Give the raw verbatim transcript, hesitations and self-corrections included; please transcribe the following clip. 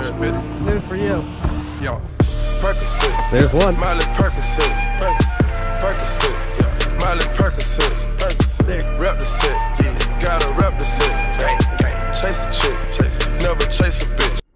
Spit it. News for you. Yo, Percocet. There's one. Miley Percocet. Percocet. Yeah. Miley Percocet. Percocet. Rep the set. Yeah. Gotta rep the set. Gang, gang. Chase a chick. Chase. Never chase a bitch.